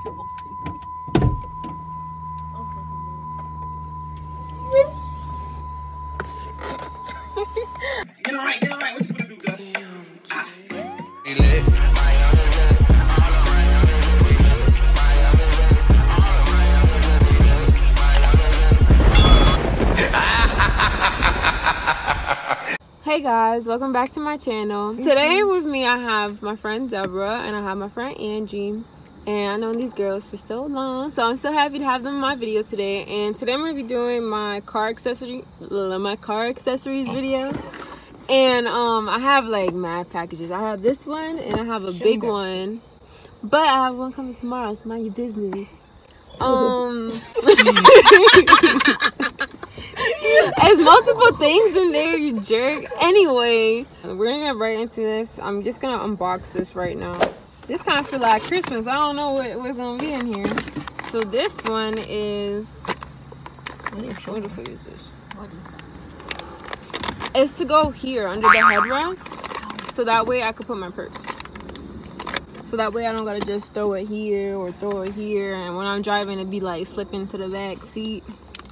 Get it right, get it right. What you gonna do, Doug? Hey guys, welcome back to my channel. Today with me I have my friend Deborah and I have my friend Angie. And I've known these girls for so long, so I'm so happy to have them in my video today. And today I'm going to be doing my car accessories video. And I have like mad packages. I have this one and I have a big one. But I have one coming tomorrow, so mind your business. There's multiple things in there, you jerk. Anyway, we're gonna get right into this. I'm just gonna unbox this right now. This kind of feel like Christmas. I don't know what's gonna be in here. So this one is, what the fuck is this? What is that? It's to go here under the headrest, so that way I could put my purse. So that way I don't gotta just throw it here or throw it here, and when I'm driving it'd be like slipping to the back seat.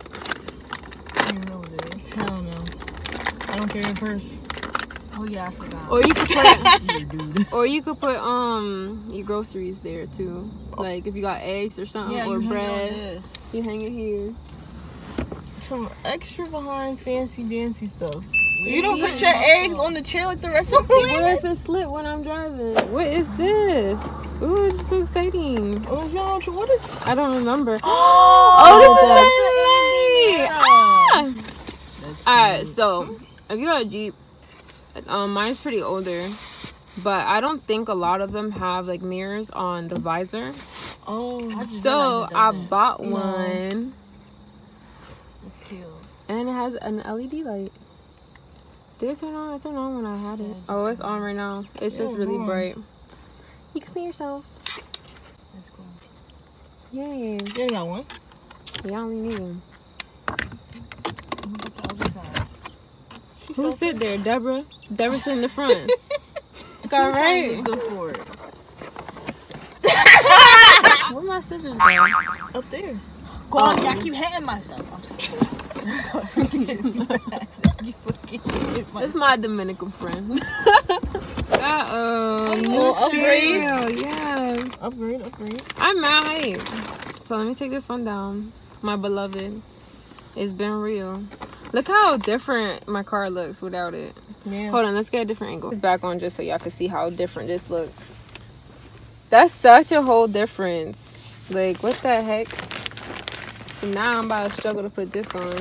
Hell no. I don't carry a purse. Oh yeah, I forgot. Or you could put or you could put your groceries there too. Like if you got eggs or something, or bread, you hang it here. Some extra behind fancy dancy stuff. You don't put your eggs on the chair like the rest of the What if it slip when I'm driving? What is this? Ooh, it's so exciting. Oh, y'all, what is? I don't remember. Oh, this is nice. Alright, so if you got a Jeep, mine's pretty older, but I don't think a lot of them have like mirrors on the visor. Oh, so I bought one. It's cute. And it has an LED light. Did it turn on? It turned on when I had it. Oh, it's on right now. It's just really bright. You can see yourselves. That's cool. Yay. You got one? Yeah, I only need one. Who Who sit there? Deborah? Deborah sit in the front. All right. Go for it. Where my scissors go? Up there. Go on, I keep hitting myself. I'm sorry. That's my Dominican friend. Upgrade. Yeah. Upgrade. I'm mad hype. So let me take this one down. My beloved. It's been real. Look how different my car looks without it. Yeah. Hold on, let's get a different angle. It's back on just so y'all can see how different this looks. That's such a whole difference. Like, what the heck? So now I'm about to struggle to put this on.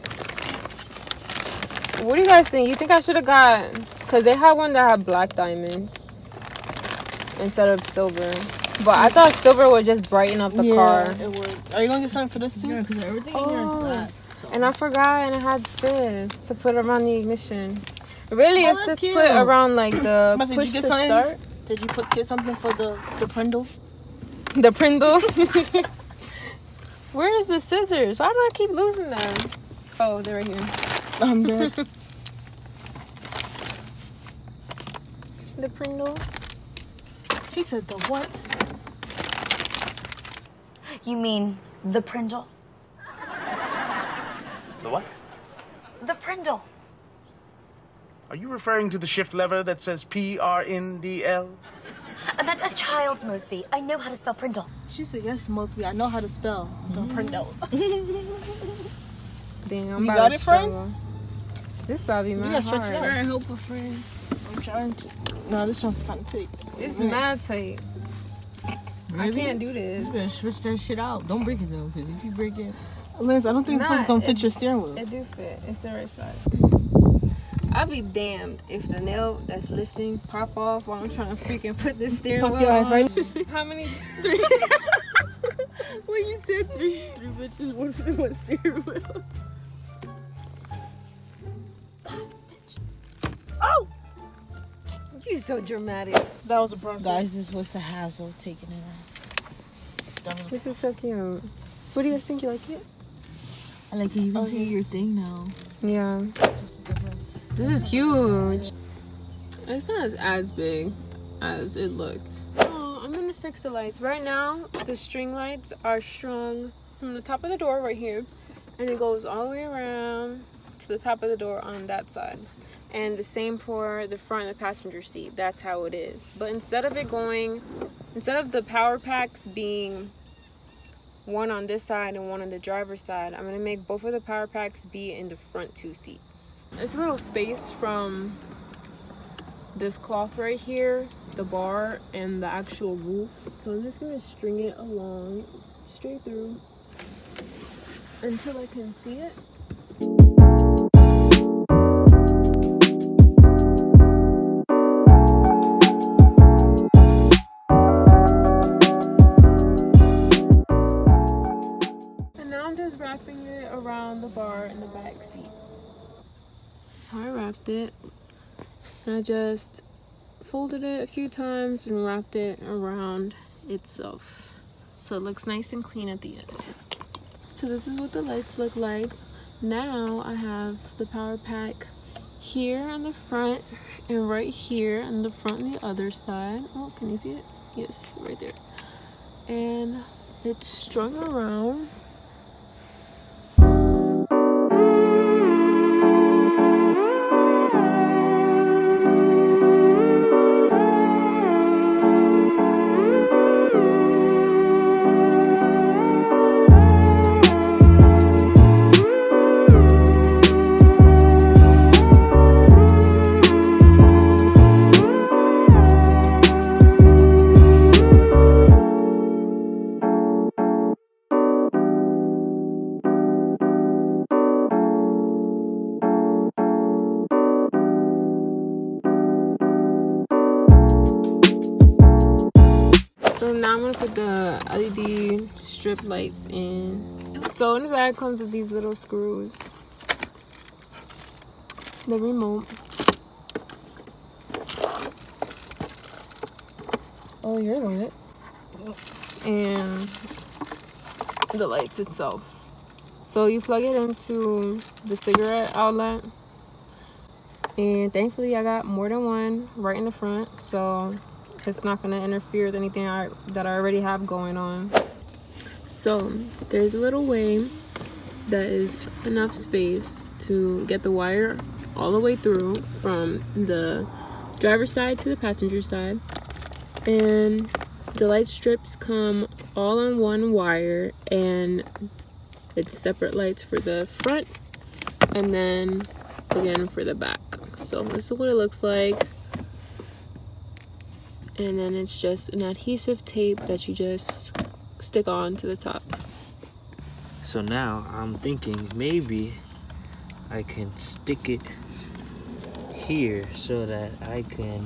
What do you guys think? You think I should have got... Because they had one that had black diamonds instead of silver. But I thought silver would just brighten up the car. It would. Are you going to get something for this too? Yeah, because everything in here is black. And I forgot, and it had this to put around the ignition. Really, it's to cute. put around like the push to start. Did you get something for the Prindle? The Prindle? Where is the scissors? Why do I keep losing them? Oh, they're right here. I'm dead. The Prindle. He said the what? You mean the Prindle? The what? The Prindle. Are you referring to the shift lever that says P-R-N-D-L? That's a child's Mosby. I know how to spell Prindle. She said, yes, Mosby. I know how to spell the Prindle. Damn, I'm you about got to it, struggle. friend? This probably my hard. Friend, help a friend. I'm trying to. No, this junk's kind of tight. It's mad tight. Really? I can't do this. You better switch that shit out. Don't break it though, because if you break it, Liz, I don't think it's supposed to come fit your steering wheel. It do fit. It's the right side. I'll be damned if the nail that's lifting pop off while I'm trying to freaking put this steering wheel on. Right? How many? 3. When you said 3 bitches, one steering wheel. Oh! You so dramatic. That was a process. Guys, this was the hassle taking it off. This is so cute. What do you guys think? You like it? I like it. You can see your thing now. Yeah. This is huge. It's not as big as it looked. Oh, I'm in the fix the lights. Right now, the string lights are strung from the top of the door right here, and it goes all the way around to the top of the door on that side. And the same for the front of the passenger seat. That's how it is. But instead of the power packs being one on this side and one on the driver's side, I'm gonna make both of the power packs be in the front 2 seats. There's a little space from this cloth right here, the bar, and the actual roof. So I'm just gonna string it along straight through until I can see it. And now I'm just wrapping it around the bar in the back seat. That's how I wrapped it. And I just folded it a few times and wrapped it around itself, so it looks nice and clean at the end. So this is what the lights look like. Now I have the power pack here on the front and right here on the front and the other side. Oh, can you see it? Yes, right there. And it's strung around. So now I'm gonna put the LED strip lights in. So in the bag comes with these little screws, the remote. Oh, you're on it. And the lights itself. So you plug it into the cigarette outlet, and thankfully I got more than one right in the front, so it's not going to interfere with anything that I already have going on. So there's a little way that is enough space to get the wire all the way through from the driver's side to the passenger side, and the light strips come all on one wire, and it's separate lights for the front and then again for the back. So this is what it looks like. And then it's just an adhesive tape that you just stick on to the top. So now I'm thinking maybe I can stick it here so that I can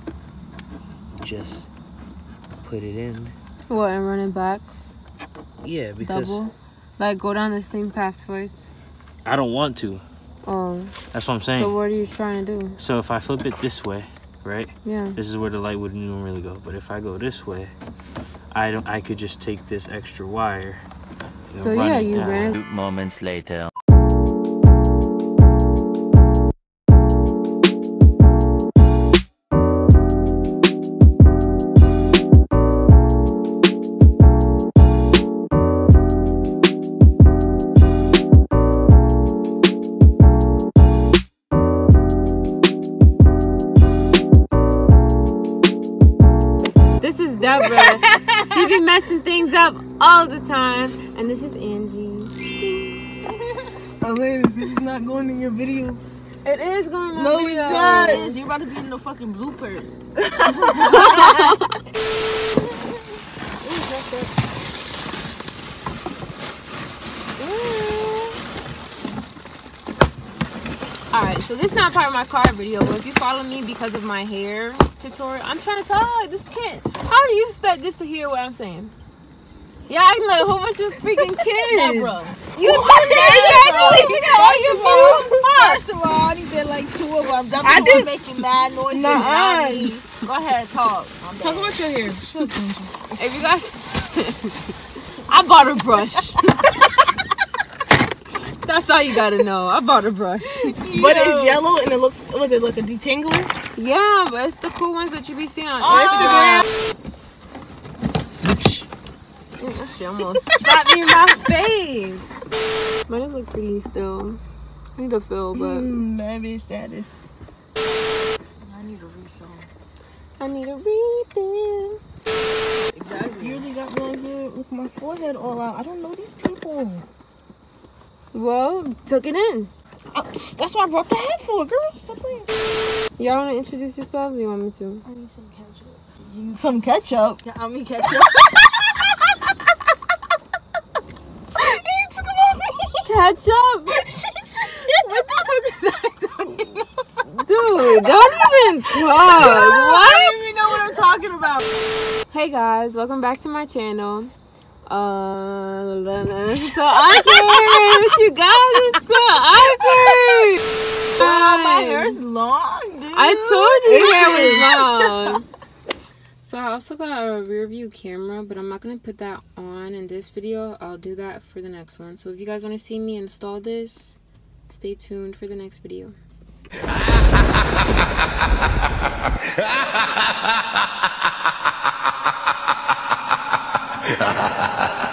just put it in. What, and run it back? Yeah, because double? Like go down the same path twice? I don't want to. Oh. That's what I'm saying. So what are you trying to do? So if I flip it this way, right? Yeah. This is where the light wouldn't normally go. But if I go this way, I could just take this extra wire. So yeah, you ran. 2 moments later. This is Deborah. She be messing things up all the time. And this is Angie. Oh, ladies, this is not going in your video. It is going in my No, video. it's not. You're about to be in the fucking bloopers. Alright, so this is not part of my car video, but if you follow me because of my hair tutorial, I'm trying to talk. This kid. How do you expect this to hear what I'm saying? Yeah, I can let a whole bunch of freaking kids. Deborah. You do that. You got all your views. First of all, I did like 2 of them. Deborah was making mad noises. Nuh-uh. Go ahead, talk. Talk about your hair. Shut up, Angie. If you guys, I bought a brush. That's all you gotta know. I bought a brush. But it's yellow and it looks like a detangler. Yeah, but it's the cool ones that you be seeing on Instagram. That shit almost slapped me in my face. Mine does look pretty still. I need to fill, but bad bitch status. I need a refill. I need a refill. Exactly. You really got me on here with my forehead all out. I don't know these people. Well, took it in. That's what I brought the hat for, girl. Stop playing. Y'all want to introduce yourselves? Or you want me to? I need some ketchup. You need some ketchup? Yeah, I mean ketchup. You took him off me. Ketchup? She took What the fuck is that talking about? Dude, don't even talk. I What? don't even know what I'm talking about. Hey guys, welcome back to my channel. This is so awkward with you guys. It's so awkward. My hair's long, dude. I told you your hair was long. So I also got a rear view camera, but I'm not going to put that on in this video. I'll do that for the next one. So if you guys want to see me install this, stay tuned for the next video. Ha ha ha ha!